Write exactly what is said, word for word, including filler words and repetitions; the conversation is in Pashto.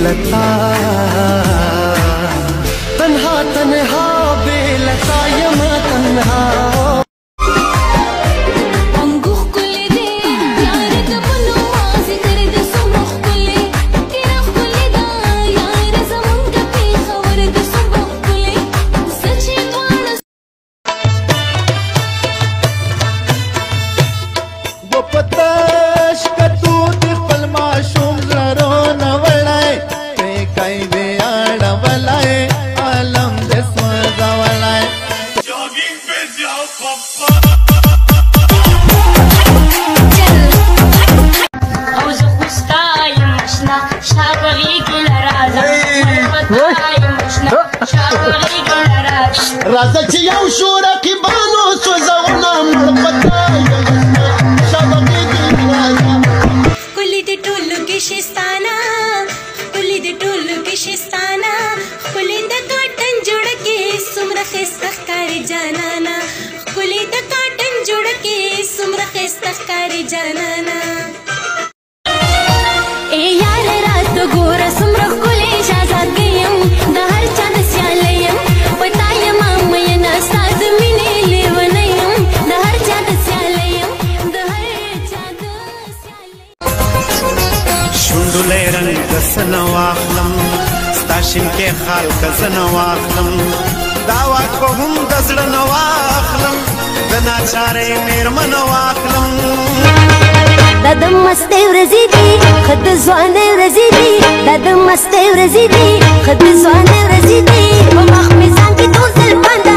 बेलता तन्हा तन्हा बेलता यमा तन्हा राजाची याव शोरा की बानो सोजावना मळपता कुली दे टोलू के शिस्ताना कुली दे टोलू के शिस्ताना कुली द काटन जुड़ के सुमरा खिस्तकारी जानाना कुली द काटन जुड़ के सुमरा खिस्तकारी जानाना ए यार रात गोरा सुमरा कुले शाजाद गयम दहर चांद स्यालयम पताय मामयना साद मिने लेवनयम दहर चांद स्यालयम दहर चांद स्यालयम शुंडुले रंग सनवाखलम स्ताशिन के खाल कजनवाखलम दावा को हम दसड़ नवाखलम दना चारे मेरमन वाखलम دادم مسته ورزيدي خد زوانه ورزيدي دادم مسته ورزيدي خد زوانه ورزيدي ومخ ميزان کې دوزل باندې